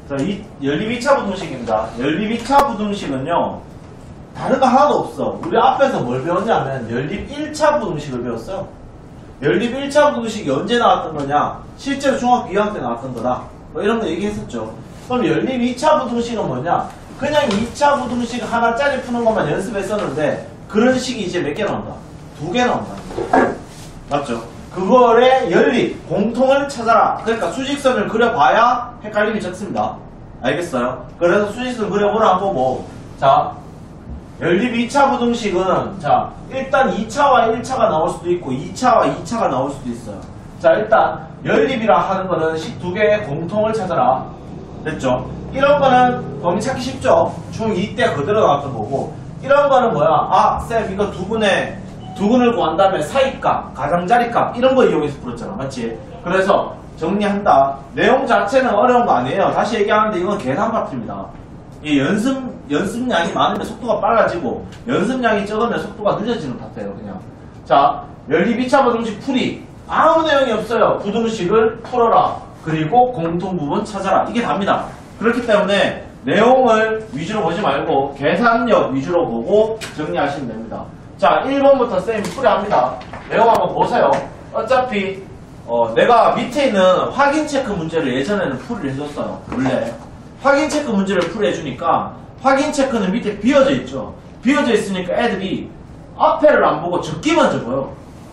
자, 연립 2차 부등식입니다. 연립 2차 부등식은요, 다른 거 하나도 없어. 우리 앞에서 뭘 배웠냐면, 연립 1차 부등식을 배웠어요. 연립 1차 부등식이 언제 나왔던 거냐? 실제로 중학교 2학년 때 나왔던 거다. 뭐 이런 거 얘기했었죠. 그럼 연립 2차 부등식은 뭐냐? 그냥 2차 부등식 하나짜리 푸는 것만 연습했었는데, 그런 식이 이제 몇 개 나온다? 2개 나온다. 맞죠? 그거의 연립, 공통을 찾아라. 그러니까 수직선을 그려봐야 헷갈림이 적습니다. 알겠어요? 그래서 수직선 그려보라고 보고, 자, 연립 2차 부등식은, 자, 일단 2차와 1차가 나올 수도 있고, 2차와 2차가 나올 수도 있어요. 자, 일단, 연립이라 하는 거는 식 두 개의 공통을 찾아라. 됐죠? 이런 거는 범위 찾기 쉽죠? 중2 때 그대로 나왔던 거고, 이런 거는 뭐야? 아, 쌤, 이거 두근을 구한 다음에 사이값, 가장자리값, 이런 거 이용해서 풀었잖아. 맞지? 그래서 정리한다. 내용 자체는 어려운 거 아니에요. 다시 얘기하는데 이건 계산 파트입니다. 이 연습량이 많으면 속도가 빨라지고, 연습량이 적으면 속도가 늦어지는 파트예요, 그냥. 자, 연립 2차 부등식 풀이. 아무 내용이 없어요. 부등식을 풀어라. 그리고 공통 부분 찾아라. 이게 답니다. 그렇기 때문에 내용을 위주로 보지 말고 계산력 위주로 보고 정리하시면 됩니다. 자, 1번부터 쌤이 풀이합니다. 내용 한번 보세요. 어차피 내가 밑에 있는 확인 체크 문제를 예전에는 풀이를 해줬어요. 원래 확인 체크 문제를 풀이해주니까 확인 체크는 밑에 비어져 있죠. 비어져 있으니까 애들이 앞에를 안 보고 적기만 적어요.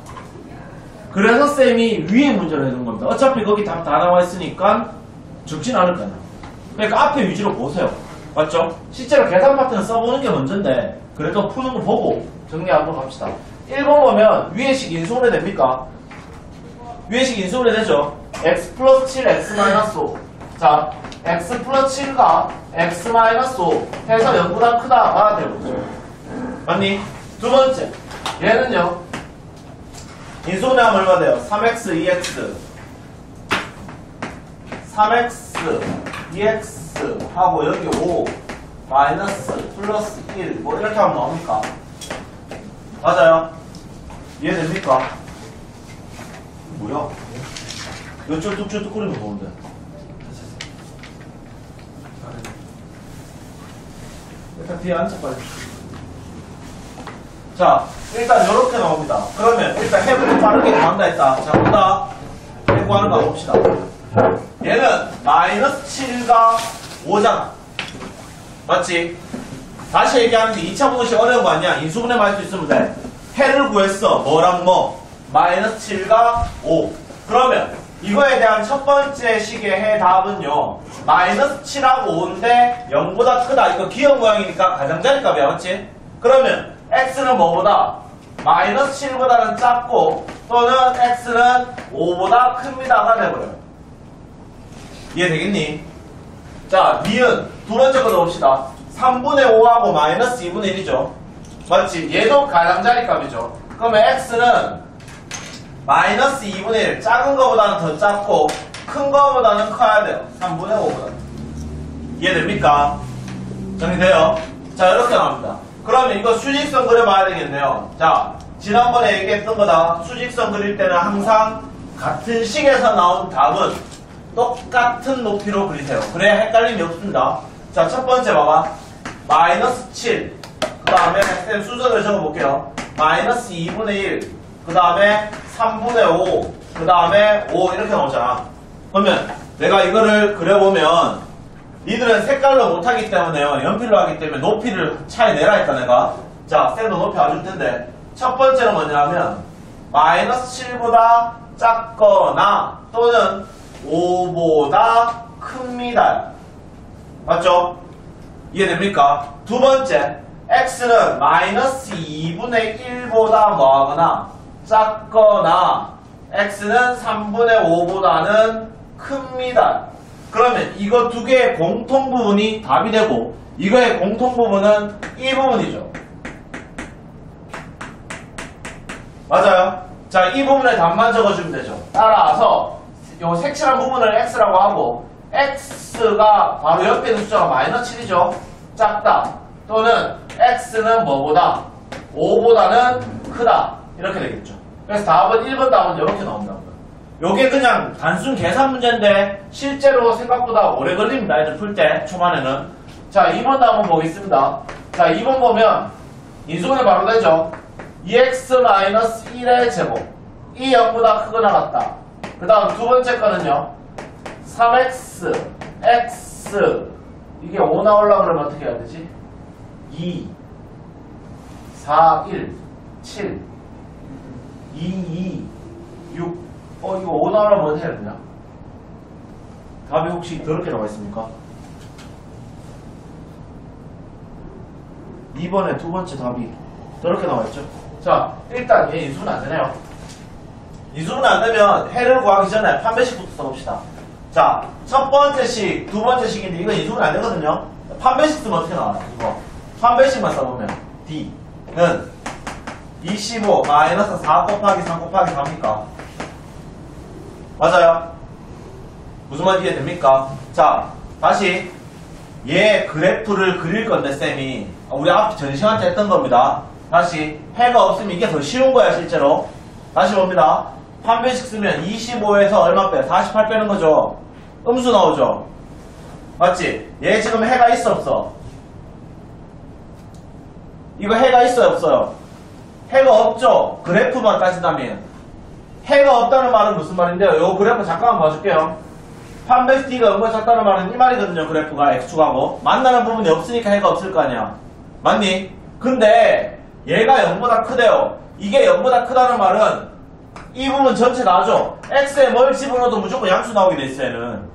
그래서 쌤이 위에 문제를 해준 겁니다. 어차피 거기 답 다 나와 있으니까 적진 않을 거야. 그러니까 앞에 위주로 보세요. 맞죠? 실제로 계산 파트는 써보는 게 먼저인데, 그래도 푸는 거 보고 정리하도록 합시다. 1번 보면 위에식 인수분해 됩니까? 위에식 인수분해 되죠? x 플러스 7, x 마이너스 5. 자, x 플러스 7과 x 마이너스 5 해서 0보다 크다가 되고죠. 맞니? 두 번째, 얘는요, 인수분해하면 얼마 돼요? 3x, 2x 3x, 2x 하고 여기 5 마이너스 플러스 1 뭐 이렇게 하면 나옵니까? 맞아요? 이해됩니까? 뭐야? 몇 줄 뚝줄 끓이면 좋은데. 일단 뒤에 앉아 빨리. 자, 일단 이렇게 나옵니다. 그러면 일단 해부터 빠르게 구한다 했다. 자, 보다 해구하는 거 봅시다. 얘는 마이너스 7과 5잖아. 맞지? 다시 얘기하는데 2차 부등식 어려운 거 아니야? 인수분해만 할 수 있으면 돼. 해를 구했어. 뭐랑 뭐? 마이너스 7과 5. 그러면 이거에 대한 첫 번째 식의 해 답은요, 마이너스 7하고 5인데 0보다 크다. 이거 기억 모양이니까 가장자리 값이야. 맞지? 그러면 x는 뭐보다? 마이너스 7보다는 작고, 또는 x는 5보다 큽니다가 돼버려요. 이해되겠니? 자, 니은 두 번째 거 넣읍시다. 3분의 5하고 마이너스 2분의 1이죠. 맞지? 얘도 가장자리 값이죠. 그러면 x는 마이너스 2분의 1, 작은 거보다는 더 작고 큰 거보다는 커야 돼요. 3분의 5보다. 이해됩니까? 정리돼요? 자, 이렇게 나옵니다. 그러면 이거 수직선 그려봐야 되겠네요. 자, 지난번에 얘기했던 거다. 수직선 그릴 때는 항상 같은 식에서 나온 답은 똑같은 높이로 그리세요. 그래야 헷갈림이 없습니다. 자, 첫 번째 봐봐. 마이너스 7. 그 다음에 쌤 순서대로 적어볼게요. 마이너스 2분의 1. 그 다음에 3분의 5. 그 다음에 5 이렇게 나오잖아. 그러면 내가 이거를 그려보면 니들은 색깔로 못하기 때문에요. 연필로 하기 때문에 높이를 차에 내라 했다 내가. 자, 쌤도 높이 와줄 텐데 첫 번째는 뭐냐면 마이너스 7보다 작거나 또는 5보다 큽니다. 맞죠? 이해됩니까? 두 번째, x는 마이너스 2분의 1보다 뭐하거나 작거나 x는 3분의 5보다는 큽니다. 그러면 이거 두 개의 공통 부분이 답이 되고, 이거의 공통 부분은 이 부분이죠. 맞아요? 자, 이 부분에 답만 적어주면 되죠. 따라서 요 색칠한 부분을 x라고 하고, x가 바로 옆에 있는 숫자가 마이너스 7이죠. 작다. 또는 x는 뭐보다? 5보다는 크다. 이렇게 되겠죠. 그래서 답은 1번 답은 이렇게 나온다고요. 요게 그냥 단순 계산 문제인데 실제로 생각보다 오래 걸립니다. 애들 풀 때 초반에는. 자 2번도 한번 보겠습니다. 자 2번 보면 인수분해 바로 되죠. 2x-1의 제곱 이 0보다 크거나 같다. 그 다음 두 번째 거는요 3x x 이게 5 나오려고 그러면 어떻게 해야 되지? 2 4 1 7 2 2 6 이거 5 나오려면 어떻게 해야 되냐? 답이 혹시 더럽게 나와 있습니까? 2번에 두 번째 답이 더럽게 나와 있죠? 자, 일단 얘 인수분 안 되네요. 인수분 안 되면 해를 구하기 전에 판매식부터 써봅시다. 자, 첫 번째 식, 두 번째 식인데 이건 인수분 안 되거든요? 판매식 쓰면 어떻게 나와요? 이거. 판매식만 써보면 D는 25 마이너스 4 곱하기 3 곱하기 4입니까? 맞아요? 무슨 말인지 이해됩니까? 자, 다시 얘 그래프를 그릴 건데 쌤이 우리 앞 전시관 때 했던 겁니다. 다시 해가 없으면 이게 더 쉬운 거야 실제로. 다시 봅니다. 판별식 쓰면 25에서 얼마 빼요? 48 빼는 거죠. 음수 나오죠. 맞지? 얘 지금 해가 있어 없어? 이거 해가 있어요 없어요? 해가 없죠. 그래프만 따진다면 해가 없다는 말은 무슨 말인데요? 요 그래프 잠깐만 봐줄게요. 판별식 D가 0보다 작다는 말은 이 말이거든요. 그래프가 X축하고 만나는 부분이 없으니까 해가 없을 거 아니야. 맞니? 근데 얘가 0보다 크대요. 이게 0보다 크다는 말은 이 부분 전체 나죠? X에 뭘 집어넣어도 무조건 양수 나오게 돼 있어 얘는.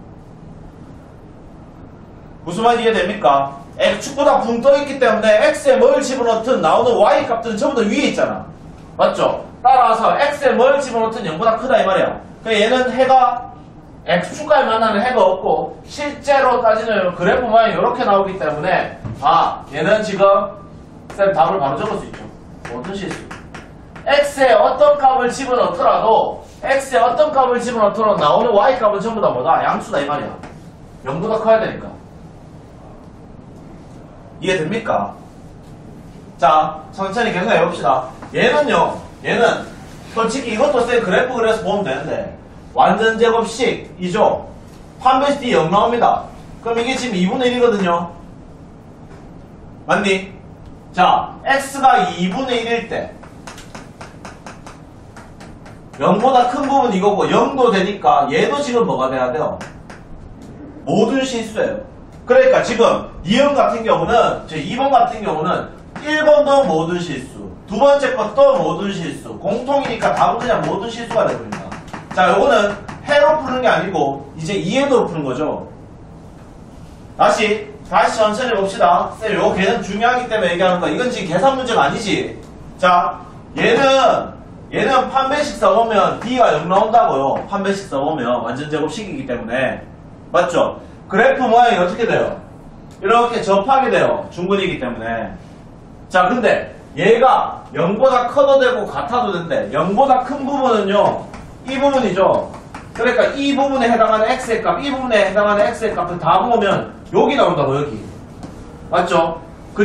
무슨 말인지 이해됩니까? X축보다 붕 떠있기 때문에 X에 뭘 집어넣든 나오는 Y 값들은 전부 다 위에 있잖아. 맞죠? 따라서 X에 뭘 집어넣든 0보다 크다 이 말이야. 그러니까 얘는 해가 X축까지 만나는 해가 없고 실제로 따지는 그래프 모양이 이렇게 나오기 때문에 얘는 지금 쌤 답을 바로 적을 수 있죠. 모든 실수. X에 어떤 값을 집어넣더라도 나오는 Y 값은 전부 다 뭐다? 양수다 이 말이야. 0보다 커야 되니까. 이해됩니까? 자, 천천히 계속 해봅시다. 얘는 솔직히 이것도 쌤 그래프 그려서 보면 되는데 완전 제곱식이죠. 판별식 D 0 나옵니다. 그럼 이게 지금 2분의 1이거든요. 맞니? 자, X가 2분의 1일 때 0보다 큰 부분 이거고 0도 되니까 얘도 지금 뭐가 돼야 돼요? 모든 실수예요. 그러니까 지금 2번 같은 경우는 2번 같은 경우는 1번도 모든 실수, 두 번째 것도 모든 실수, 공통이니까 답은 그냥 모든 실수가 되버립니다. 자, 요거는 해로 푸는 게 아니고 이제 이해도로 푸는 거죠. 다시 천천히 봅시다. 쌤, 요거 계산 중요하기 때문에 얘기하는 거야. 이건 지금 계산 문제가 아니지. 자, 얘는 판별식 써보면 D가 0 나온다고요. 판별식 써보면 완전 제곱식이기 때문에. 맞죠? 그래프 모양이 어떻게 돼요? 이렇게 접하게 돼요. 중근이기 때문에. 자, 근데 얘가 0보다 커도 되고 같아도 된대. 0보다 큰 부분은요, 이 부분이죠. 그러니까 이 부분에 해당하는 x의 값, 이 부분에 해당하는 x의 값을 다 모으면 여기 나온다고, 여기. 맞죠?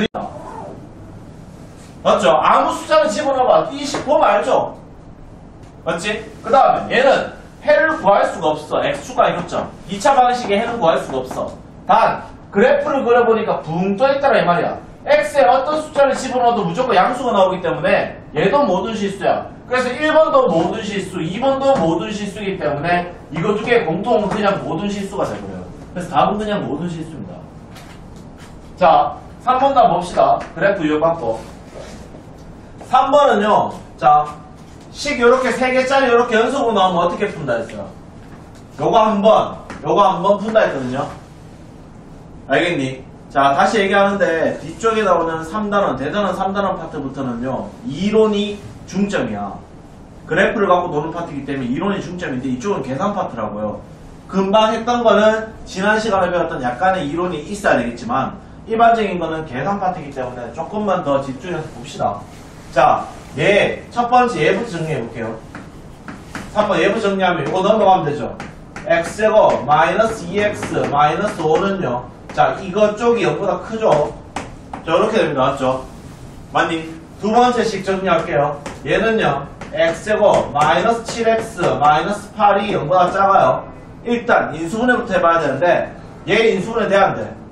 맞죠? 아무 숫자를 집어넣어봐. 이 식 보면 알죠? 맞지? 그 다음에 얘는 해를 구할 수가 없어. x축과 이렇죠. 2차 방식의 해는 구할 수가 없어. 단 그래프를 그려보니까 붕 떠있더라 이 말이야. x에 어떤 숫자를 집어넣어도 무조건 양수가 나오기 때문에 얘도 모든 실수야. 그래서 1번도 모든 실수, 2번도 모든 실수이기 때문에 이거 두 개의 공통은 그냥 모든 실수가 되고요. 그래서 답은 그냥 모든 실수입니다. 자, 3번도 한번 봅시다. 그래프 이어받고 3번은요, 자, 식 요렇게 3개짜리 요렇게 연속으로 나오면 어떻게 푼다 했어요? 요거 한 번 푼다 했거든요. 알겠니? 자, 다시 얘기하는데 뒤쪽에 나오는 3단원, 대단원 3단원 파트부터는요, 이론이 중점이야. 그래프를 갖고 노는 파트이기 때문에 이론이 중점인데 이쪽은 계산 파트라고요. 금방 했던 거는 지난 시간에 배웠던 약간의 이론이 있어야 되겠지만 일반적인 거는 계산 파트이기 때문에 조금만 더 집중해서 봅시다. 자, 첫 번째 얘부터 정리해볼게요. 3번 얘부터 정리하면 이거 넘어가면 되죠. x제곱 마이너스 2x 마이너스 5는요. 자, 이거 쪽이 0보다 크죠? 자, 이렇게 됩니다. 맞죠? 맞니? 두 번째 식 정리할게요. 얘는요. x제곱 마이너스 7x 마이너스 8이 0보다 작아요. 일단 인수분해부터 해봐야 되는데 얘 인수분해 돼야 안 돼?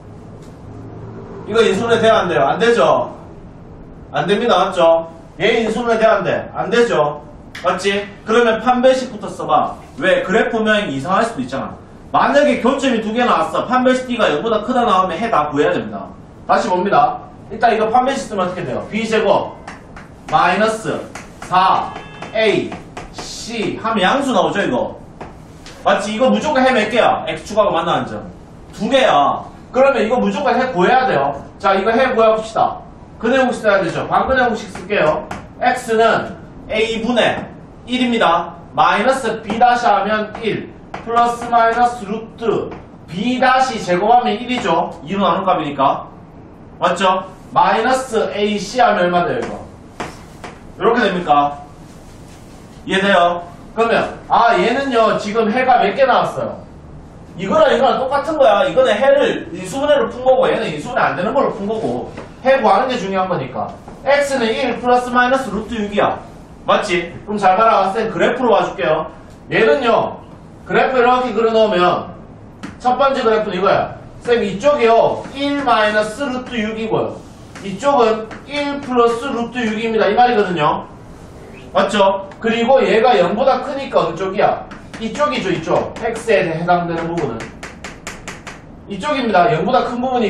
이거 인수분해 돼야 안 돼요? 안 되죠? 안 됩니다. 맞죠? 얘 인수분해 돼야 안 돼? 안 되죠? 맞지? 그러면 판별식부터 써봐. 왜? 그래프 모양이 이상할 수도 있잖아. 만약에 교점이 2개 나왔어. 판별식 D가 0보다 크다 나오면 해 다 구해야 됩니다. 다시 봅니다. 일단 이거 판별식 쓰면 어떻게 돼요? B제곱 마이너스 4A C 하면 양수 나오죠 이거? 맞지? 이거 무조건 해 몇 개야? X 추가가 만나는 점 2개야. 그러면 이거 무조건 해 구해야 돼요. 자 이거 해 구해봅시다. 근해 공식 써야 되죠. 반근해 공식 쓸게요. X는 A분의 1입니다. 마이너스 B 다시 하면 1 플러스 마이너스 루트 B 다시 제곱하면 1이죠. 2로 나눈 값이니까. 맞죠? 마이너스 AC 하면 얼마 돼요 이거? 이렇게 됩니까? 이해돼요? 그러면 얘는요 지금 해가 몇 개 나왔어요? 이거랑 이거랑 똑같은 거야. 이거는 해를 인수분해로 푼 거고 얘는 인수분해 안 되는 걸로 푼 거고 해 구하는 게 중요한 거니까. X는 1 플러스 마이너스 루트 6이야. 맞지? 그럼 잘 봐라. 쌤 그래프로 봐줄게요. 얘는요 그래프 이렇게 그려놓으면 첫 번째 그래프는 이거야. 쌤 이쪽이요 1 마이너스 루트 6이고요 이쪽은 1 플러스 루트 6입니다 이 말이거든요. 맞죠? 그리고 얘가 0보다 크니까 어느 쪽이야? 이쪽이죠. 이쪽 x에 해당되는 부분은 이쪽입니다. 0보다 큰 부분이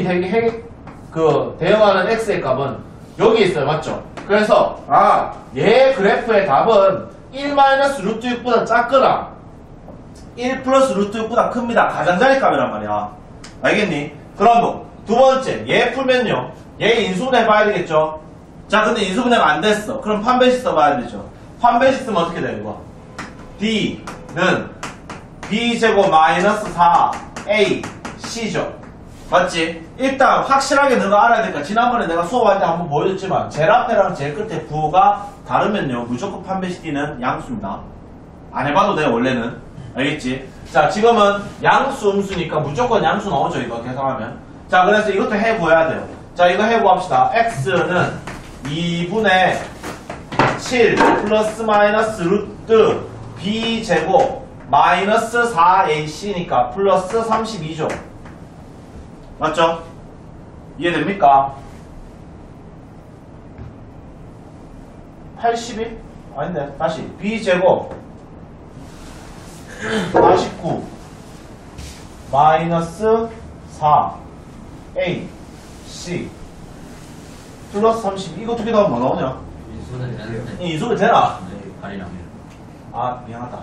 대응하는 x의 값은 여기 있어요. 맞죠? 그래서 얘 그래프의 답은 1 마이너스 루트 6보다 작거나 1 플러스 루트 6보다 큽니다. 가장자리 값이란 말이야. 알겠니? 그럼 두 번째 얘 풀면요 얘 인수분해 해봐야 되겠죠. 자 근데 인수분해가 안 됐어. 그럼 판별식 써봐야 되죠. 판별식 쓰면 어떻게 돼요 이거? D는 B제곱 마이너스 4A C죠. 맞지? 일단 확실하게 너가 알아야 되니까 지난번에 내가 수업할 때 한번 보여줬지만 제일 앞에랑 제일 끝에 부호가 다르면요 무조건 판별식 D는 양수입니다. 안 해봐도 돼요 원래는. 알겠지? 자 지금은 양수 음수니까 무조건 양수 나오죠 이거 계산하면. 자 그래서 이것도 해보야 돼요. 자 이거 해보합시다. X는 2분의 7 플러스 마이너스 루트 B제곱 마이너스 4AC니까 플러스 32죠. 맞죠? 이해됩니까? 81? 아닌데 다시 B제곱 49 마이너스 4A C 플러스 32 이거 두 개 다 뭐 나오냐? 인수는 되는데. 인수는 되나? 네, 발이랑. 미안하다.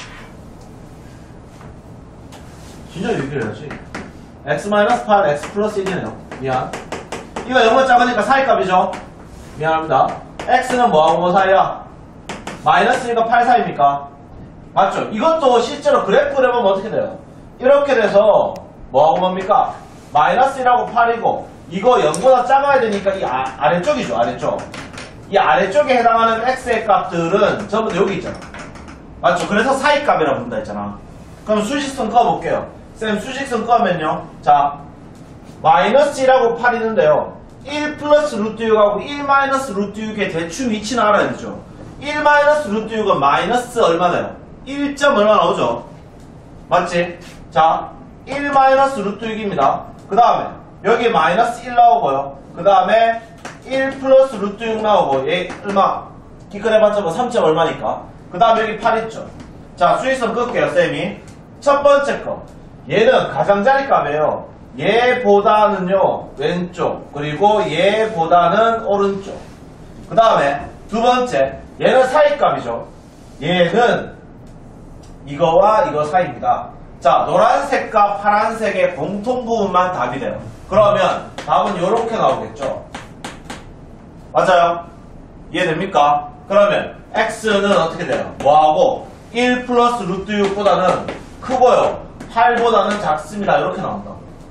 진짜 얘기를 해야지. x-8 x 플러스 1이네요. 미안. 이거 0보 작으니까 사이값이죠? 미안합니다. x는 뭐하고 뭐 사이야? 마이너스니까 8 사이입니까? 맞죠? 이것도 실제로 그래프를 해보면 어떻게 돼요? 이렇게 돼서 뭐하고 뭡니까? 마이너스 1하고 8이고 이거 0보다 작아야 되니까 이 아래쪽이죠. 아래쪽. 이 아래쪽에 해당하는 x의 값들은 전부 다 여기 있잖아. 맞죠? 그래서 사이값이라고 부른다 했잖아. 그럼 수식성 꺼볼게요. 쌤 수식성 꺼면요. 자 마이너스 1하고 8 있는데요. 1 플러스 루트 6하고 1 마이너스 루트 6의 대충 위치는 알아야 되죠. 1 마이너스 루트 6은 마이너스 얼마나요? 1점 얼마 나오죠? 맞지? 자 1 마이너스 루트 6입니다. 그 다음에 여기 마이너스 1 나오고요. 그 다음에 1 플러스 루트 6 나오고 얘 얼마? 기껏해봤자 뭐 3점 얼마니까. 그 다음에 여기 8 있죠. 자 수익성 끌게요 쌤이. 첫 번째 거 얘는 가장자리 값이에요. 얘보다는요 왼쪽 그리고 얘보다는 오른쪽. 그 다음에 두 번째 얘는 사이값이죠. 얘는 이거와 이거 사이입니다. 자 노란색과 파란색의 공통 부분만 답이 돼요. 그러면 답은 이렇게 나오겠죠. 맞아요? 이해됩니까? 그러면 x는 어떻게 돼요? 뭐하고 1 플러스 루트 6보다는 크고요 8보다는 작습니다. 이렇게 나온다.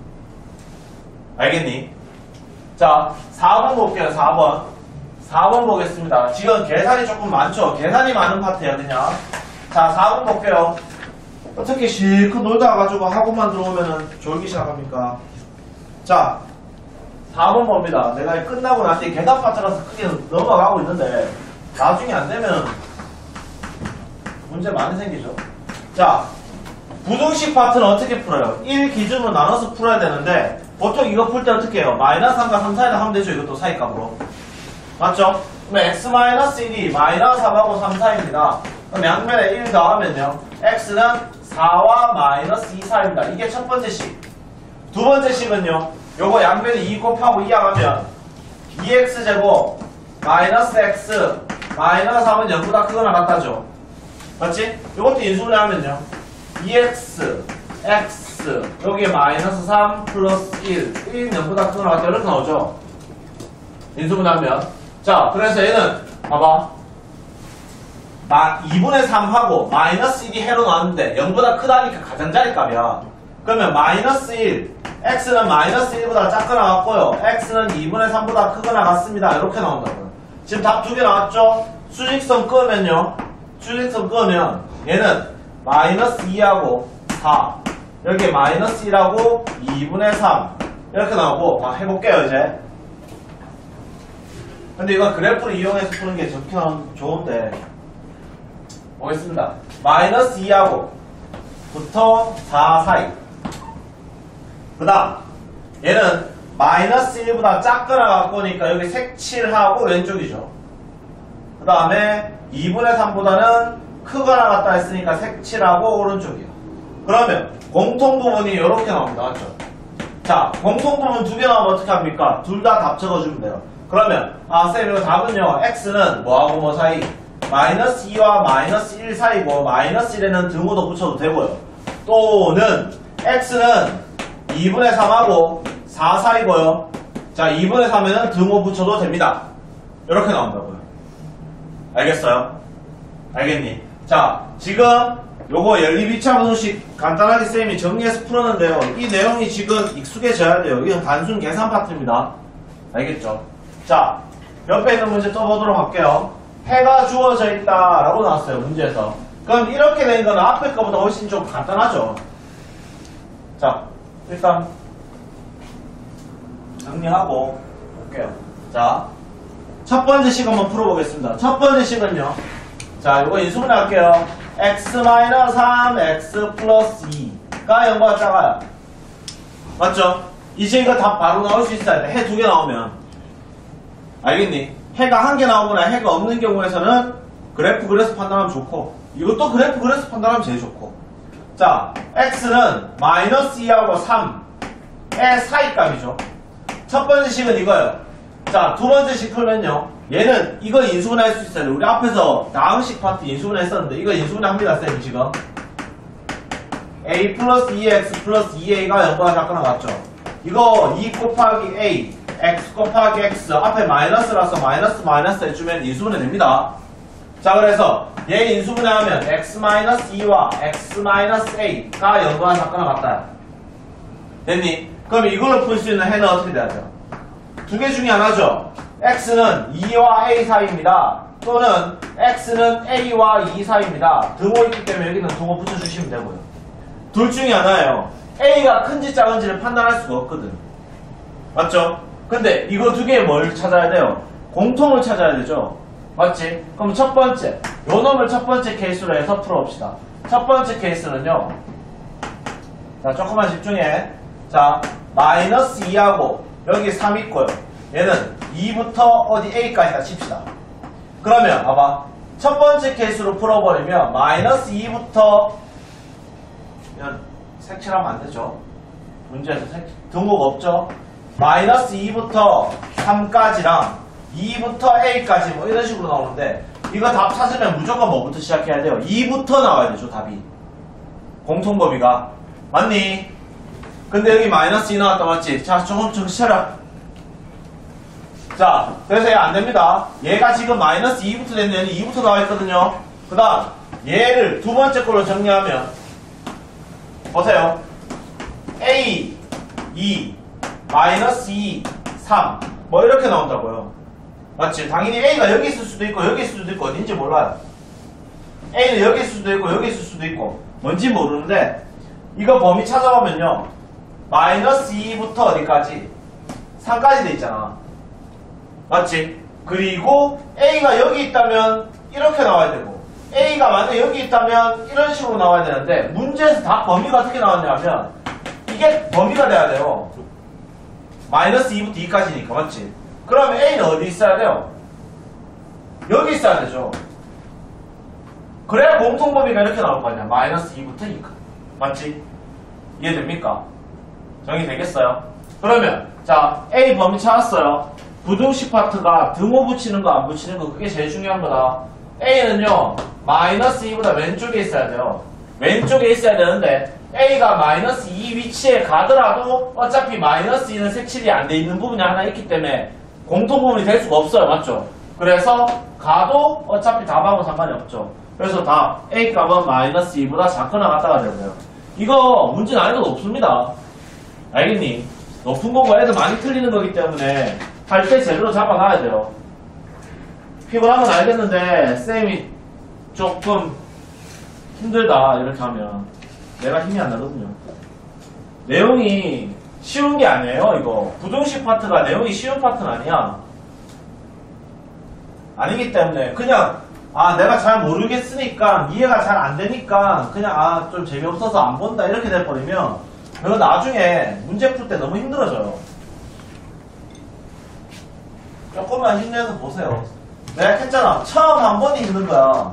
알겠니? 자 4번 볼게요. 4번 보겠습니다. 지금 계산이 조금 많죠? 계산이 많은 파트 해야 되냐? 자 4번 볼게요. 어떻게 실컷 놀다 가지고 학원만 들어오면은 졸기 시작합니까? 자 4번 봅니다. 내가 끝나고 나서 계산 파트라서 크게 넘어가고 있는데 나중에 안 되면 문제 많이 생기죠. 자, 부등식 파트는 어떻게 풀어요? 1 기준으로 나눠서 풀어야 되는데 보통 이거 풀 때 어떻게 해요? 마이너스 3과 3 사이다 하면 되죠. 이것도 사이값으로. 맞죠? 그럼 x-1이 마이너스 3하고 3 사이입니다. 그럼 양면에 1 더하면요. x는 4와 마이너스 2 사이입니다. 이게 첫 번째 식. 두 번째 식은요. 요거 양면에 2 곱하고 2 하면 2x제곱 마이너스 x 마이너스 3은 0보다 크거나 같다죠. 맞지? 요것도 인수분해 하면요. 2x x 여기에 마이너스 3 플러스 1 1은 0보다 크거나 같다 이렇게 나오죠. 인수분해 하면 자 그래서 얘는 봐봐 2분의 3하고 마이너스 1이 해로 나왔는데 0보다 크다니까 가장자리 값이야. 그러면 마이너스 1 x는 마이너스 1보다 작거나 같고요. x는 2분의 3보다 크거나 같습니다. 이렇게 나온다고요. 지금 답 두 개 나왔죠? 수직선 끄면요. 수직선 끄면 얘는 마이너스 2하고 4 여기에 마이너스 1하고 2분의 3 이렇게 나오고 해볼게요 이제. 근데 이거 그래프를 이용해서 푸는 게 좋긴 좋은데 보겠습니다. 마이너스 2하고 부터 4 사이 그 다음 얘는 마이너스 1보다 작거나 같고니까 여기 색칠하고 왼쪽이죠. 그 다음에 2분의 3보다는 크거나 같다 했으니까 색칠하고 오른쪽이요. 그러면 공통부분이 이렇게 나옵니다. 맞죠? 자 공통부분 두 개 나오면 어떻게 합니까? 둘 다 답 적어주면 돼요. 그러면 쌤 이거 답은요. x는 뭐하고 뭐 사이? 마이너스 2와 마이너스 1 사이고 마이너스 1에는 등호도 붙여도 되고요. 또는 x는 2분의 3하고 4 사이고요. 자 2분의 3에는 등호 붙여도 됩니다. 이렇게 나온다고요. 알겠어요? 알겠니? 자 지금 요거 연립 2차 부등식 간단하게 쌤이 정리해서 풀었는데요. 이 내용이 지금 익숙해져야 돼요. 이건 단순 계산 파트입니다. 알겠죠? 자 옆에 있는 문제 또 보도록 할게요. 해가 주어져 있다 라고 나왔어요. 문제에서. 그럼 이렇게 된 거는 앞에 거보다 훨씬 좀 간단하죠. 자 일단 정리하고 볼게요. 자 첫 번째 식 한번 풀어보겠습니다. 첫 번째 식은요. 자 이거 인수분해 할게요. x-3 x 플러스 2가 0보다 작아요. 맞죠? 이제 이거 답 바로 나올 수 있어야 돼. 해 두 개 나오면. 알겠니? 해가 한 개 나오거나 해가 없는 경우에서는 그래프 그래서 판단하면 좋고 이것도 그래프 그래서 판단하면 제일 좋고. 자 x는 마이너스 2하고 3의 사이값이죠. 첫 번째 식은 이거예요. 자 두 번째 식 풀면요. 얘는 이거 인수분해 할 수 있어요. 우리 앞에서 다항식 파트 인수분해 했었는데 이거 인수분해 합니다. 쌤이 지금 a 플러스 2x 플러스 2a가 0보다 작거나 같죠. 이거 2 곱하기 a x 곱하기 x 앞에 마이너스라서 마이너스 마이너스 해주면 인수분해 됩니다. 자 그래서 얘 인수분해 하면 x-2와 x-a가 0보다 작거나 같다. 됐니? 그럼 이걸로 풀 수 있는 해는 어떻게 돼야죠? 두 개 중에 하나죠. x는 2와 a 사이입니다. 또는 x는 a와 2 사이입니다. 등호 있기 때문에 여기는 등호 붙여주시면 되고요. 둘 중에 하나예요. a가 큰지 작은지를 판단할 수가 없거든. 맞죠? 근데 이거 두 개에 뭘 찾아야 돼요? 공통을 찾아야 되죠. 맞지? 그럼 첫 번째 요 놈을 첫 번째 케이스로 해서 풀어봅시다. 첫 번째 케이스는요. 자 조금만 집중해. 자 마이너스 2하고 여기 3 있고요. 얘는 2부터 어디 a까지다 칩시다. 그러면 봐봐. 첫 번째 케이스로 풀어버리면 마이너스 2부터 색칠하면 안 되죠. 문제에서 등호가 없죠. 마이너스 2부터 3까지랑 2부터 a까지 뭐 이런 식으로 나오는데 이거 답 찾으면 무조건 뭐부터 시작해야 돼요? 2부터 나와야 되죠. 답이. 공통범위가. 맞니? 근데 여기 마이너스 2 나왔다 맞지? 자 조금 정신 차려. 자 그래서 얘 안됩니다. 얘가 지금 마이너스 2부터 됐는데 얘는 2부터 나와있거든요. 그 다음 얘를 두 번째 걸로 정리하면 보세요. a 2 마이너스 2 3 뭐 이렇게 나온다고요. 맞지? 당연히 a가 여기 있을 수도 있고 여기 있을 수도 있고 어딘지 몰라요. a는 여기 있을 수도 있고 여기 있을 수도 있고 뭔지 모르는데 이거 범위 찾아보면요. 마이너스 2부터 어디까지? 3까지 돼 있잖아. 맞지? 그리고 A가 여기 있다면 이렇게 나와야 되고 A가 만약에 여기 있다면 이런 식으로 나와야 되는데 문제에서 다 범위가 어떻게 나왔냐면 이게 범위가 돼야 돼요. 마이너스 2부터 2까지니까 맞지? 그러면 A는 어디 있어야 돼요? 여기 있어야 되죠. 그래야 공통범위가 이렇게 나올 거 아니야. 마이너스 2부터 2까지 맞지? 이해됩니까? 정리되겠어요? 그러면 자 A 범위 찾았어요. 부등식 파트가 등호 붙이는 거 안 붙이는 거 그게 제일 중요한 거다. A는요 마이너스 2보다 왼쪽에 있어야 돼요. 왼쪽에 있어야 되는데 A가 마이너스 2 위치에 가더라도 어차피 마이너스 2는 색칠이 안 돼 있는 부분이 하나 있기 때문에 공통부분이 될 수가 없어요. 맞죠? 그래서 가도 어차피 답하고 상관이 없죠. 그래서 다 A 값은 마이너스 2보다 작거나 같다가 되고요. 이거 문제 난이도 높습니다. 알겠니? 높은 거고 애들 많이 틀리는 거기 때문에 할 때 제대로 잡아놔야 돼요. 피곤한 건 알겠는데 쌤이 조금 힘들다 이렇게 하면 내가 힘이 안 나거든요. 내용이 쉬운 게 아니에요. 이거 부등식 파트가 내용이 쉬운 파트는 아니야. 아니기 때문에 그냥 내가 잘 모르겠으니까 이해가 잘 안 되니까 그냥 좀 재미없어서 안 본다 이렇게 돼버리면 그거 나중에 문제 풀 때 너무 힘들어져요. 조금만 힘내서 보세요. 내가 했잖아. 처음 한 번이 힘든 거야.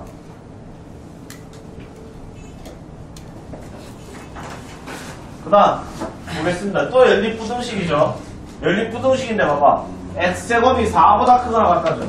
그 다음 보겠습니다. 또 연립부등식이죠. 연립부등식인데 봐봐. x제곱이 4보다 크거나 같다죠.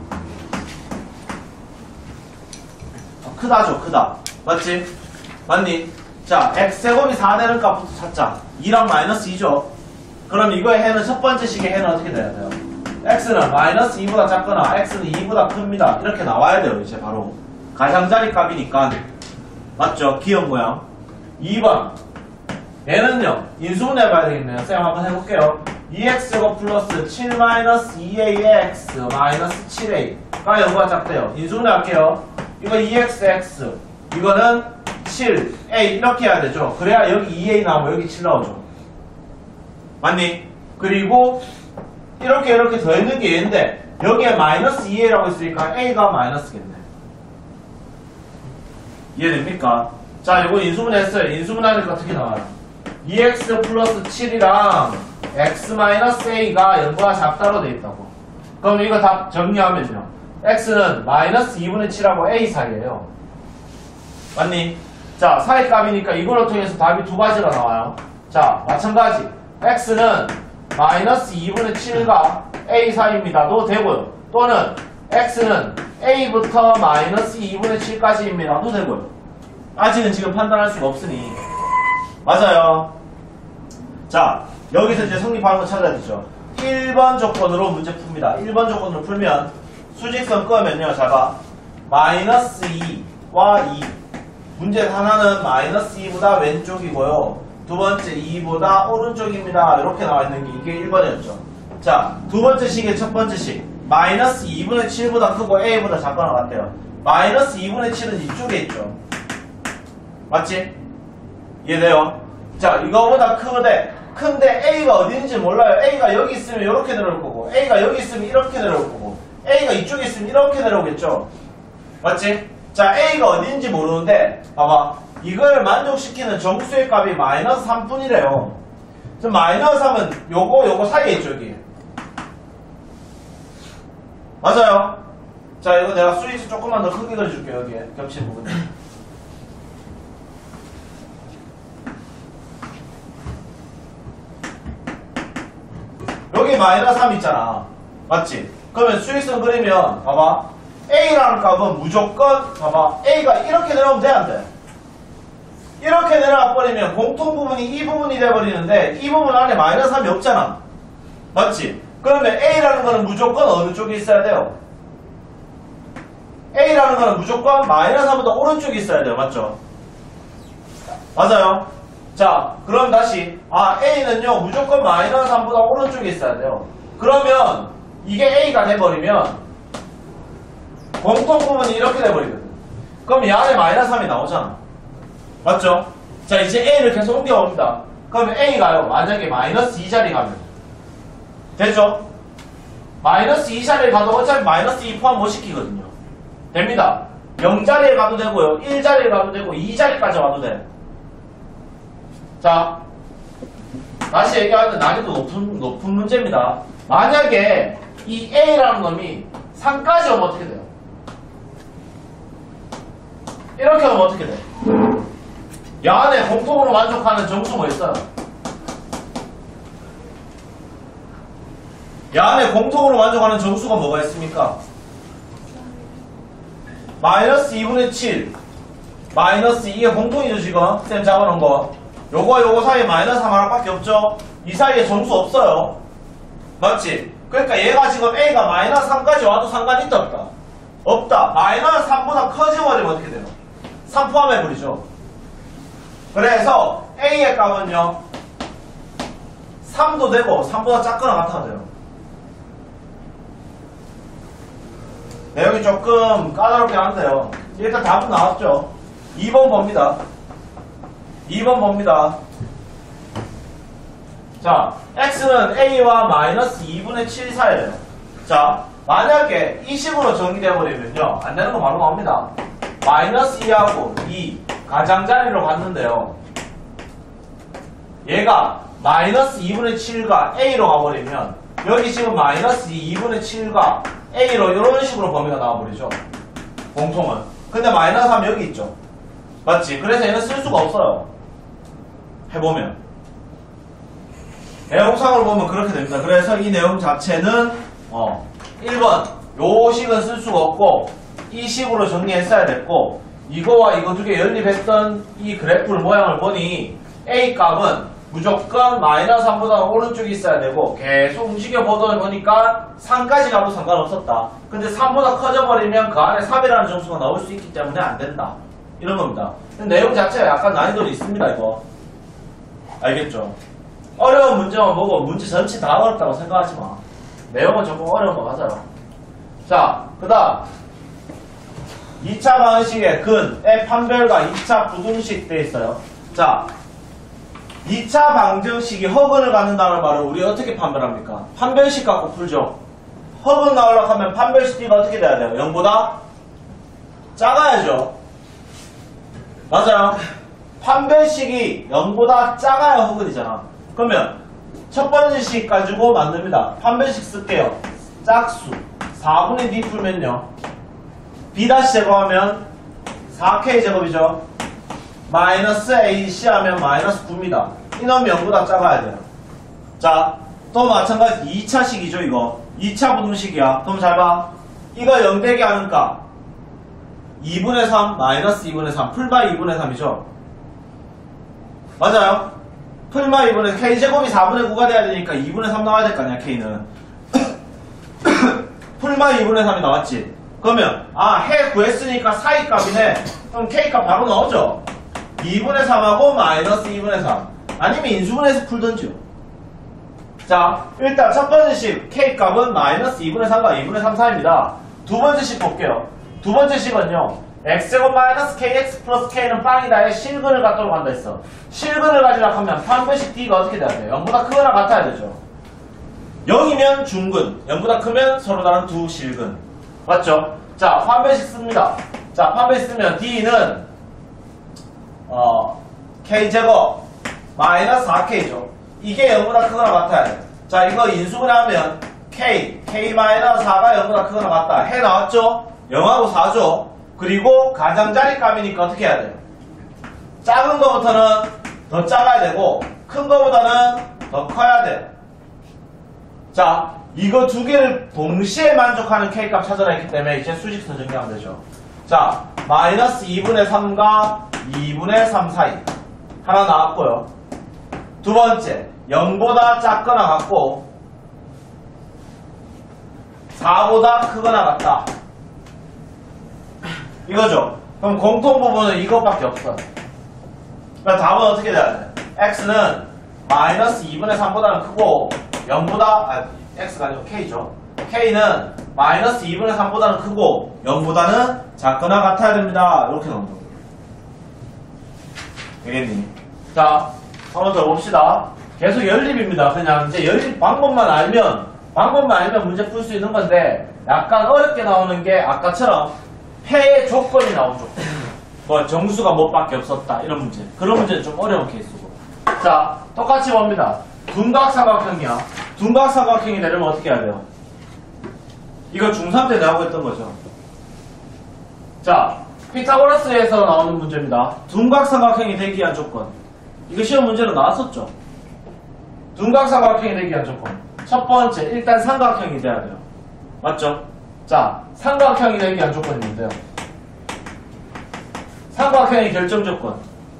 크다죠. 크다. 맞지? 맞니? 자, x제곱이 4 되는 값부터 찾자. 2랑 마이너스 2죠. 그럼 이거의 해는 첫 번째 식의 해는 어떻게 돼야 돼요? x는 마이너스 2보다 작거나 x는 2보다 큽니다. 이렇게 나와야 돼요. 이제 바로 가장자리 값이니까. 맞죠? 기억 모양. 2번 얘는요 인수분 해봐야 되겠네요. 쌤 한번 해볼게요. 2x제곱 플러스 7 마이너스 2ax 마이너스 7a가 0보다 작대요. 인수분 할게요. 이거 2xx 이거는 7a 이렇게 해야 되죠. 그래야 여기 2a 나오고 여기 7 나오죠. 맞니? 그리고 이렇게 더있는 게 얘인데 여기에 마이너스 2a라고 있으니까 a가 마이너스겠네. 이해됩니까? 자, 이거 인수분 했어요. 인수분 하니까 어떻게 나와요? 2x 플러스 7이랑 x 마이너스 a가 0보다 작다로 돼 있다고. 그럼 이거 다 정리하면요. x는 마이너스 2분의 7하고 a 사이에요. 맞니? 자, 사이값이니까 이걸로 통해서 답이 두 가지가 나와요. 자, 마찬가지. x는 마이너스 2분의 7과 a 사이입니다도 되고요. 또는 x는 a부터 마이너스 2분의 7까지입니다도 되고요. 아직은 지금 판단할 수가 없으니. 맞아요. 자, 여기서 이제 성립하는 거 찾아야 되죠. 1번 조건으로 문제 풉니다. 1번 조건으로 풀면 수직선 끄면요. 자 봐. 마이너스 2와 2. 문제 하나는 마이너스 2보다 왼쪽이고요. 두 번째 2보다 오른쪽입니다. 이렇게 나와 있는 게 이게 1번이었죠. 자, 두 번째 식의 첫 번째 식. 마이너스 2분의 7보다 크고 a보다 작거나 같아요. 마이너스 2분의 7은 이쪽에 있죠. 맞지? 이해돼요? 자, 이거보다 큰데 a가 어디 있는지 몰라요. a가 여기 있으면 이렇게 내려올 거고 a가 여기 있으면 이렇게 내려올 거고 a가 이쪽에 있으면 이렇게 내려오겠죠. 맞지? 자, a가 어디 있는지 모르는데 봐봐. 이걸 만족시키는 정수의 값이 마이너스 3분이래요. 그럼 마이너스 3은 요거 사이에 있죠. 여기. 맞아요? 자, 이거 내가 스위치 조금만 더 크게 그려줄게요. 여기에 겹친 부분에. 여기 마이너스 3 있잖아. 맞지? 그러면 수익선 그리면 봐봐. A라는 값은 무조건 봐봐. A가 이렇게 내려오면 돼, 안 돼? 이렇게 내려와 버리면 공통 부분이 이 부분이 돼버리는데 이 부분 안에 마이너스 3이 없잖아. 맞지? 그러면 A라는 거는 무조건 어느 쪽에 있어야 돼요? A라는 거는 무조건 마이너스 3보다 오른쪽에 있어야 돼요. 맞죠? 맞아요? 자, 그럼 다시 A는요 무조건 마이너스 3보다 오른쪽에 있어야 돼요. 그러면 이게 A가 돼버리면 공통 부분이 이렇게 돼버리거든. 그럼 이 안에 마이너스 3이 나오잖아. 맞죠? 자, 이제 A를 계속 옮겨봅니다. 그러면 A가요 만약에 마이너스 2자리 가면 되죠? 마이너스 2자리에 가도 어차피 마이너스 2 포함 못 시키거든요. 됩니다. 0자리에 가도 되고요. 1자리에 가도 되고 2자리까지 와도 돼. 자, 다시 얘기하면 난이도 높은 문제입니다. 만약에 이 A라는 놈이 3까지 오면 어떻게 돼요? 이렇게 하면 어떻게 돼? 이 안에 공통으로 만족하는 정수 뭐 있어요? 이 안에 공통으로 만족하는 정수가 뭐가 있습니까? 마이너스 2분의 7 마이너스 이게 공통이죠 지금 쌤 잡아놓은 거. 요거와 요거 사이에 마이너스 3 하나밖에 없죠. 이 사이에 정수 없어요. 맞지? 그러니까 얘가 지금 A가 마이너스 3까지 와도 상관이 있다 없다? 없다. 마이너스 3보다 커져버리면 어떻게 돼요? 3 포함해버리죠. 그래서 A의 값은요 3도 되고 3보다 작거나 같아도 돼요. 내용이 조금 까다롭긴 한데요. 일단 답은 나왔죠. 2번 봅니다. 2번 봅니다. 자, x는 a와 마이너스 2분의 7 사이에요. 자, 만약에 이 식으로 정의되어버리면요 안 되는 거 바로 나옵니다. 마이너스 2하고 2 가장자리로 갔는데요, 얘가 마이너스 2분의 7과 a로 가버리면 여기 지금 마이너스 2분의 7과 a로 이런 식으로 범위가 나와버리죠. 공통은. 근데 마이너스 3 여기 있죠. 맞지? 그래서 얘는 쓸 수가 없어요. 해보면 내용상으로 보면 그렇게 됩니다. 그래서 이 내용 자체는 1번 요 식은 쓸 수가 없고 이 식으로 정리했어야 됐고, 이거와 이거 두 개 연립했던 이 그래프를 모양을 보니 A 값은 무조건 마이너스 3보다 오른쪽에 있어야 되고 계속 움직여 보니까 3까지 가도 상관없었다. 근데 3보다 커져버리면 그 안에 3이라는 정수가 나올 수 있기 때문에 안 된다. 이런 겁니다. 근데 내용 자체가 약간 난이도는 있습니다. 이거 알겠죠? 어려운 문제만 보고 문제 전체 다 어렵다고 생각하지 마. 내용은 조금 어려운 거 맞아요. 자, 그 다음 2차 방정식의 근의 판별과 2차 부등식 돼 있어요. 자, 2차 방정식이 허근을 갖는다는 말을 우리 어떻게 판별합니까? 판별식 갖고 풀죠. 허근 나오려고 하면 판별식 D가 어떻게 돼야 돼요? 0보다 작아야죠. 맞아요. 판별식이 0보다 작아야 허근이잖아. 그러면 첫 번째 식 가지고 만듭니다. 판별식 쓸게요. 짝수 4분의 D 풀면요 B 다시 제곱하면 4K 제곱이죠. 마이너스 AC 하면 마이너스 9입니다. 이놈이 0보다 작아야 돼요. 자, 또 마찬가지 2차식이죠 이거. 2차 부등식이야. 그럼 잘 봐. 이거 0 되게 하는가 2분의 3 마이너스 2분의 3 풀바이 2분의 3이죠. 맞아요. 풀바이 2분의 K제곱이 4분의 9가 돼야 되니까 2분의 3 나와야 될 거 아니야 K는. 풀바이 2분의 3이 나왔지. 그러면 해 구했으니까 사이 값이네. 그럼 K 값 바로 나오죠. 2분의 3하고 마이너스 2분의 3 아니면 인수분해해서 풀던지요. 자, 일단 첫 번째 식 K 값은 마이너스 2분의 3과 2분의 3 사이입니다. 두 번째 식 볼게요. 두 번째 식은요 x제곱 마이너스 kx 플러스 k는 빵이다의 실근을 갖도록 한다 했어. 실근을 가지려고 하면 판별식 D가 어떻게 돼야 돼요? 0보다 크거나 같아야 되죠. 0이면 중근, 0보다 크면 서로 다른 두 실근. 맞죠? 자, 판별식 씁니다. 자, 판별식 쓰면 D는 K제곱 마이너스 4K죠. 이게 0보다 크거나 같아야 돼. 자, 이거 인수분해하면 K 마이너스 4가 0보다 크거나 같다. 해 나왔죠? 0하고 4죠? 그리고 가장자리 값이니까 어떻게 해야 돼요? 작은 거부터는 더 작아야 되고 큰 거보다는 더 커야 돼요. 자, 이거 두 개를 동시에 만족하는 K값 찾아라 했기 때문에 이제 수직선 정리하면 되죠. 자, 마이너스 2분의 3과 2분의 3 사이 하나 나왔고요. 두 번째 0보다 작거나 같고 4보다 크거나 같다. 이거죠. 그럼 공통 부분은 이것밖에 없어. 그럼 답은 어떻게 돼야 돼? x는 마이너스 2분의 3보다는 크고 0보다 x가 아니고 k죠. k는 마이너스 2분의 3보다는 크고 0보다는 작거나 같아야 됩니다. 이렇게 나온다. 되겠니? 자, 한번 더 봅시다. 계속 연립입니다. 그냥 이제 연립 방법만 알면 방법만 알면 문제 풀 수 있는 건데 약간 어렵게 나오는 게 아까처럼 패의 조건이 나오죠. 뭐 정수가 뭐밖에 없었다 이런 문제. 그런 문제는 좀 어려운 케이스고. 자, 똑같이 봅니다. 둔각삼각형이야. 둔각삼각형이 되려면 어떻게 해야 돼요? 이거 중3 때 나오고 했던 거죠. 자, 피타고라스에서 나오는 문제입니다. 둔각삼각형이 되기 위한 조건. 이거 시험 문제로 나왔었죠. 둔각삼각형이 되기 위한 조건. 첫 번째, 일단 삼각형이 돼야 돼요. 맞죠? 자, 삼각형이 되기 위한 조건이 뭔데요? 삼각형의 결정 조건.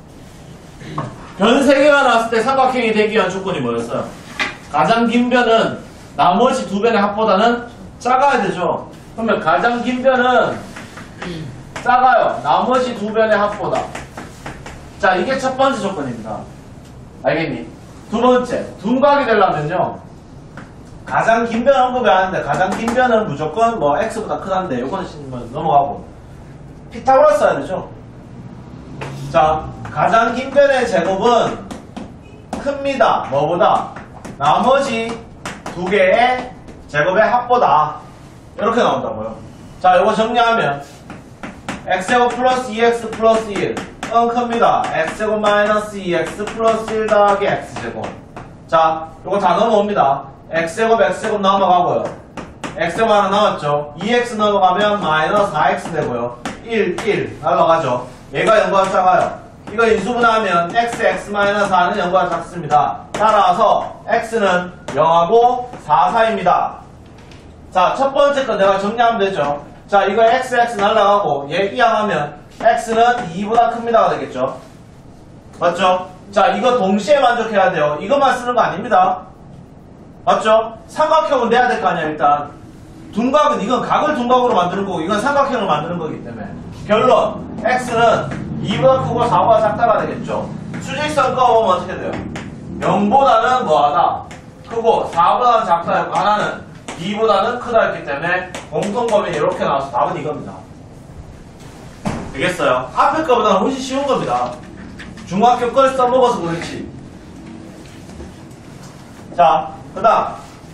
변 3개가 나왔을 때 삼각형이 되기 위한 조건이 뭐였어요? 가장 긴 변은 나머지 두 변의 합보다는 작아야 되죠. 그러면 가장 긴 변은 작아요. 나머지 두 변의 합보다. 자, 이게 첫 번째 조건입니다. 알겠니? 두 번째, 둔각이 되려면요. 가장 긴 변 언급이 하는데 가장 긴 변은 무조건 뭐 x보다 크다는데 요거는 넘어가고 피타고라스 써야 되죠. 자, 가장 긴 변의 제곱은 큽니다. 뭐보다? 나머지 두 개의 제곱의 합보다. 이렇게 나온다고요. 자, 요거 정리하면 x제곱 플러스 2x 플러스 1 큽니다. x제곱 마이너스 2x 플러스 1 더하기 x제곱. 자, 요거 다 넘어옵니다. x제곱 x제곱 넘어가고요. x제곱 하나 나왔죠. 2x 넘어가면 마이너스 4x 되고요. 1 날아가죠. 얘가 0보다 작아요. 이거 인수분해하면 x 마이너스 4는 0보다 작습니다. 따라서 x는 0하고 4 사이입니다. 자, 첫 번째 건 내가 정리하면 되죠. 자, 이거 x 날아가고 얘 이항하면 x는 2보다 큽니다가 되겠죠. 맞죠? 자, 이거 동시에 만족해야 돼요. 이것만 쓰는 거 아닙니다. 맞죠? 삼각형은 내야 될 거 아니야. 일단 둔각은 이건 각을 둔각으로 만드는 거고 이건 삼각형을 만드는 거기 때문에 결론 x는 2보다 크고 4보다 작다가 되겠죠. 수직선 꺼보면 어떻게 돼요? 0보다는 뭐하다? 크고 4보다는 작다 했고 하나는 2보다는 크다 했기 때문에 공통범위 이렇게 나와서 답은 이겁니다. 되겠어요? 앞에 거보다는 훨씬 쉬운 겁니다. 중학교 걸 써먹어서 그렇지. 자, 그 다음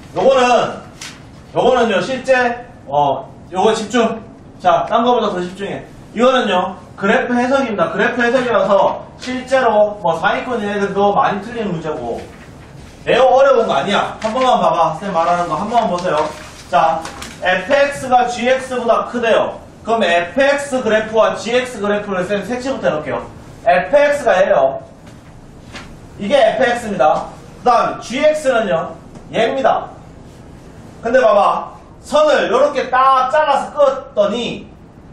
요거는요 실제 요거 집중. 자, 딴 거보다 더 집중해. 이거는요 그래프 해석입니다. 그래프 해석이라서 실제로 뭐 상위권인 애들도 많이 틀리는 문제고 매우 어려운 거 아니야. 한 번만 봐봐. 쌤 말하는 거 한 번만 보세요. 자, fx가 gx보다 크대요. 그럼 fx 그래프와 gx 그래프를 쌤 색칠부터 해놓을게요. fx가 얘예요. 이게 fx입니다. 그 다음 gx는요 얘입니다. 근데 봐봐, 선을 이렇게 딱 잘라서 끄었더니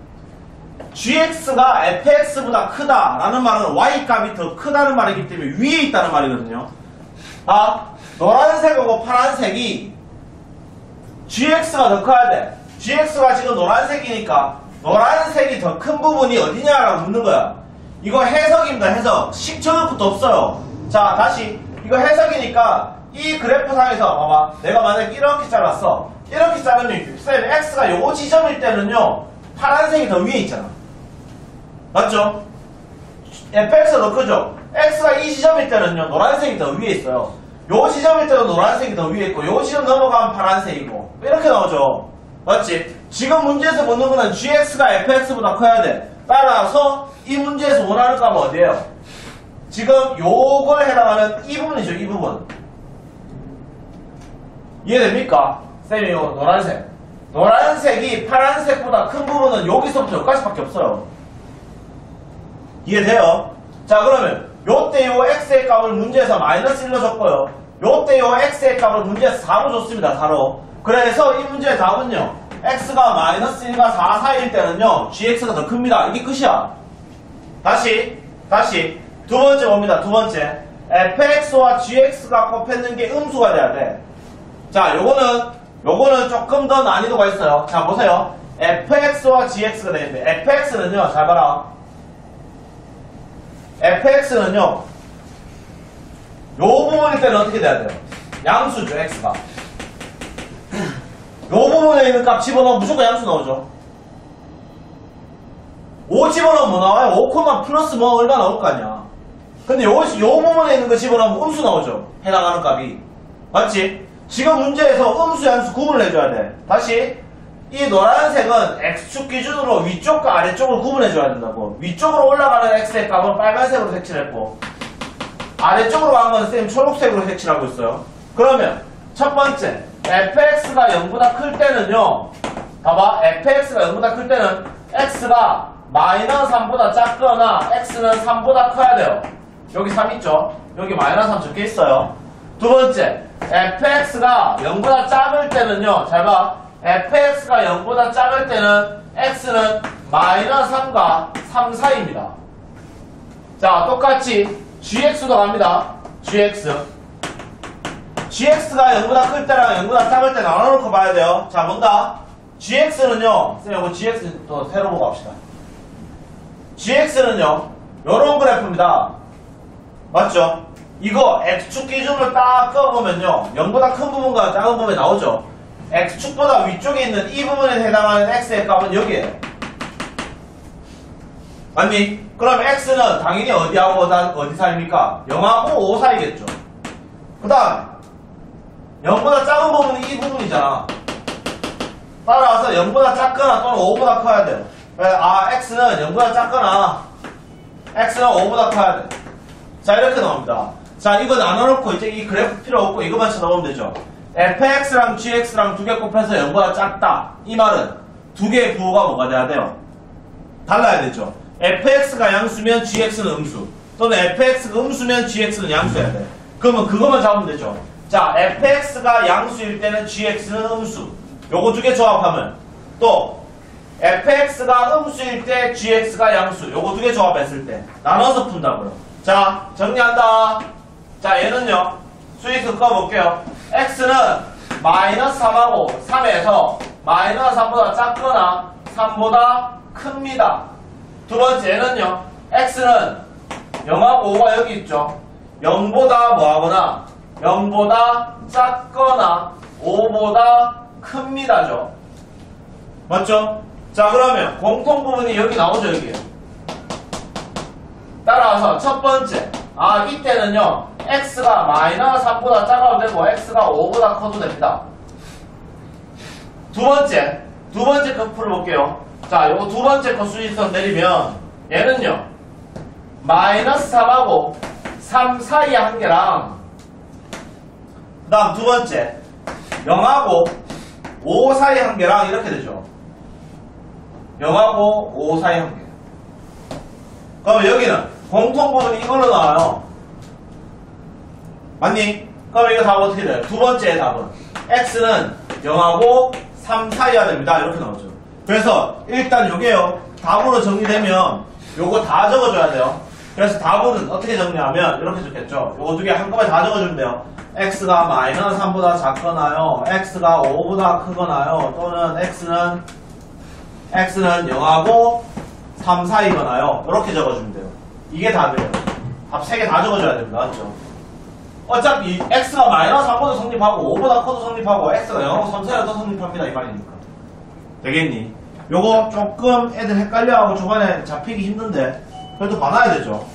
gx가 fx보다 크다라는 말은 y값이 더 크다는 말이기 때문에 위에 있다는 말이거든요. 아, 노란색하고 파란색이 gx가 더 커야 돼. gx가 지금 노란색이니까 노란색이 더 큰 부분이 어디냐라고 묻는 거야. 이거 해석입니다. 해석. 식초급부터 없어요. 자, 다시 이거 해석이니까 이 그래프상에서 봐봐, 내가 만약에 이렇게 잘랐어. 이렇게 자르면 쌤 x가 요 지점일 때는요 파란색이 더 위에 있잖아. 맞죠? fx가 더 크죠? x가 이 지점일 때는요 노란색이 더 위에 있어요. 요 지점일 때도 노란색이 더 위에 있고 요 지점 넘어가면 파란색이고 이렇게 나오죠. 맞지? 지금 문제에서 묻는 거는 gx가 fx보다 커야 돼. 따라서 이 문제에서 원하는 값은 어디예요? 지금 요걸 해당하는 이 부분이죠. 이 부분 이해됩니까? 쌤이 요 노란색, 노란색이 파란색보다 큰 부분은 여기서부터 여기까지밖에 없어요. 이해돼요? 자, 그러면 요때 요 x의 값을 문제에서 마이너스 1로 줬고요. 요때 요 x의 값을 문제에서 4로 줬습니다. 4로. 그래서 이 문제의 답은요 x가 마이너스 1과 4 사이일 때는요 gx가 더 큽니다. 이게 끝이야. 다시 두 번째 봅니다. 두 번째, fx와 gx가 곱했는 게 음수가 돼야 돼. 자, 요거는 조금 더 난이도가 있어요. 자, 보세요. fx와 gx가 되는데 fx는요 잘 봐라. fx는요 요 부분일 때는 어떻게 돼야 돼요? 양수죠. x가 요 부분에 있는 값 집어넣으면 무조건 양수 나오죠. 5 집어넣으면 뭐 나와요? 5, 플러스 뭐 얼마 나올 거 아니야. 근데 요 부분에 있는 거 집어넣으면 음수 나오죠. 해당하는 값이. 맞지? 지금 문제에서 음수, 양수 구분을 해줘야 돼. 다시. 이 노란색은 X축 기준으로 위쪽과 아래쪽을 구분해줘야 된다고. 위쪽으로 올라가는 X의 값은 빨간색으로 색칠했고, 아래쪽으로 가는 건 쌤 초록색으로 색칠하고 있어요. 그러면, 첫 번째, fx가 0보다 클 때는요, 봐봐, fx가 0보다 클 때는 x가 마이너스 3보다 작거나 x는 3보다 커야 돼요. 여기 3 있죠? 여기 마이너스 3 적혀 있어요. 두 번째, fx가 0보다 작을 때는요, 잘 봐. fx가 0보다 작을 때는 x는 마이너스 3과 3 사이입니다. 자, 똑같이 gx도 갑니다. gx가 0보다 클 때랑 0보다 작을 때 나눠놓고 봐야 돼요. 자, 뭔가 gx는요, 쌤, 이거 gx 또 새로 보고 합시다. gx는요, 요런 그래프입니다. 맞죠? 이거 x축 기준으로 딱 그어보면요, 0보다 큰 부분과 작은 부분이 나오죠? x축보다 위쪽에 있는 이 부분에 해당하는 x의 값은 여기에요. 맞니? 그럼 x는 당연히 어디하고 어디 사이입니까? 0하고 5 사이겠죠. 그 다음에 0보다 작은 부분은 이 부분이잖아. 따라서 0보다 작거나 또는 5보다 커야 돼요. x는 0보다 작거나 x는 5보다 커야 돼. 자, 이렇게 나옵니다. 자, 이거 나눠놓고 이제 이 그래프 필요 없고 이것만 쳐다보면 되죠. fx랑 gx랑 두 개 곱해서 0보다 작다. 이 말은 두 개의 부호가 뭐가 돼야 돼요? 달라야 되죠. fx가 양수면 gx는 음수, 또는 fx가 음수면 gx는 양수여야 돼. 그러면 그것만 잡으면 되죠. 자, fx가 양수일 때는 gx는 음수. 요거 두 개 조합하면, 또 fx가 음수일 때 gx가 양수. 요거 두 개 조합했을 때 나눠서 푼다고요. 자, 정리한다. 자, 얘는요, 수익수 꺼볼게요. x는 마이너스 3하고 3에서 마이너스 3보다 작거나 3보다 큽니다. 두 번째는요, x는 0하고 5가 여기 있죠. 0보다 뭐하거나 0보다 작거나 5보다 큽니다죠. 맞죠? 자, 그러면 공통 부분이 여기 나오죠, 여기. 따라서 첫 번째, 이때는요, x가 마이너스 3보다 작아도 되고 x가 5보다 커도 됩니다. 두 번째 거 풀어볼게요. 자, 요거 두 번째 거 수직선 내리면 얘는요, 마이너스 3하고 3 사이의 한계랑, 그 다음 두 번째 0하고 5 사이의 한계랑 이렇게 되죠. 0하고 5 사이의 한계. 그러면 여기는 공통 부분이 이걸로 나와요. 맞니? 그럼 이거 답은 어떻게 돼요? 두 번째 답은 x는 0하고 3 사이여야 됩니다. 이렇게 나오죠. 그래서 일단 요게요, 답으로 정리되면 요거 다 적어줘야 돼요. 그래서 답은 어떻게 정리하면 이렇게 적겠죠. 요거 두 개 한꺼번에 다 적어주면 돼요. x가 마이너스 3보다 작거나요, x가 5보다 크거나요, 또는 x는 0하고 3 사이거나요. 이렇게 적어주면 돼요. 이게 답이에요. 답 3개 다 적어줘야 됩니다. 맞죠? 어차피 x가 마이너스 3보다 성립하고 5보다 커도 성립하고 x가 0하고 3 사이가 더 성립합니다. 이 말이니까. 되겠니? 요거 조금 애들 헷갈려하고 초반에 잡히기 힘든데 그래도 봐놔야 되죠.